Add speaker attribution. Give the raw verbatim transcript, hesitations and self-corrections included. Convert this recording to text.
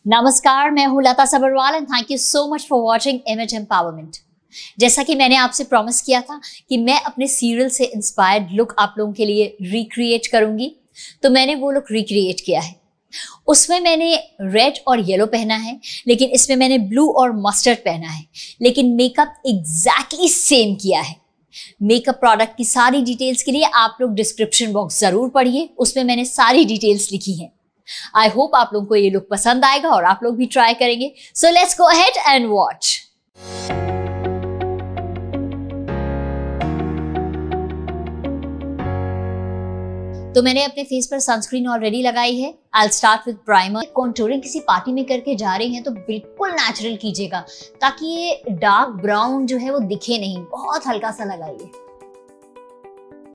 Speaker 1: नमस्कार, मैं हूँ Lata Sabharwal and thank you so much for watching image empowerment. जैसा कि मैंने आपसे प्रॉमिस किया था कि मैं अपने सीरियल से इंस्पायर्ड लुक आप लोगों के लिए रिक्रिएट करूंगी, तो मैंने वो लुक रिक्रिएट किया है। उसमें मैंने रेड और येलो पहना है, लेकिन इसमें मैंने ब्लू और मस्टर्ड पहना है, लेकिन मेकअप एग्जैक्टली सेम किया है। मेकअप प्रोडक्ट की सारी डिटेल्स के लिए आप लोग डिस्क्रिप्शन बॉक्स जरूर पढ़िए, उसमें मैंने सारी डिटेल्स लिखी हैं। आई होप आप लोगों को ये लुक पसंद आएगा और आप लोग भी ट्राई करेंगे। So let's go ahead and watch. तो मैंने अपने फेस पर सनस्क्रीन ऑलरेडी लगाई है। I will start with primer. Contouring किसी पार्टी में करके जा रही हैं तो बिल्कुल नेचुरल कीजिएगा, ताकि ये डार्क ब्राउन जो है वो दिखे नहीं, बहुत हल्का सा लगाइए।